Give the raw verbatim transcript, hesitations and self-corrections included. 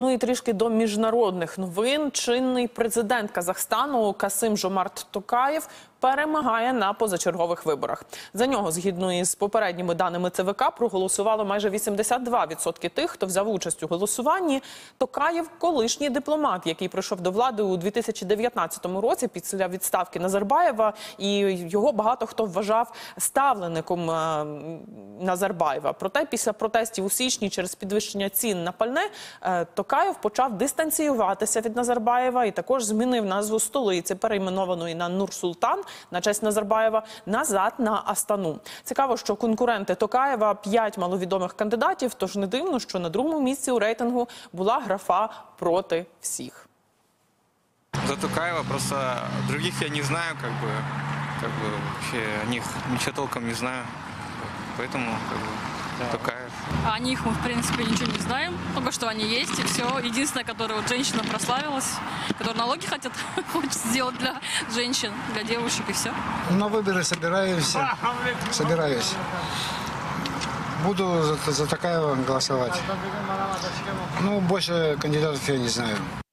Ну і трішки до міжнародних новин. Чинний президент Казахстану Касим-Жомарт Токаєв перемагає на позачергових виборах. За нього, згідно із попередніми даними ЦВК, проголосувало майже вісімдесят два відсотки тих, хто взяв участь у голосуванні. Токаєв – колишній дипломат, який прийшов до влади у дві тисячі дев'ятнадцятому році після відставки Назарбаєва, і його багато хто вважав ставлеником Назарбаєва. Проте після протестів у січні через підвищення цін на пальне Токаєв почав дистанціюватися від Назарбаєва і також змінив назву столиці, перейменованої на Нур-Султан, на честь Назарбаєва, назад на Астану. Цікаво, що конкуренти Токаєва – п'ять маловідомих кандидатів, тож не дивно, що на другому місці у рейтингу була графа «проти всіх». За Токаева просто других я не знаю, как бы, как бы вообще о них ничего толком не знаю, поэтому как бы, Токаев. О них мы, в принципе, ничего не знаем, только что они есть, и все. Единственное, которое вот женщина прославилась, которая налоги хотят, хочет сделать для женщин, для девушек, и все. На выборы собираюсь, собираюсь. Буду за, за Токаева голосовать. Ну, больше кандидатов я не знаю.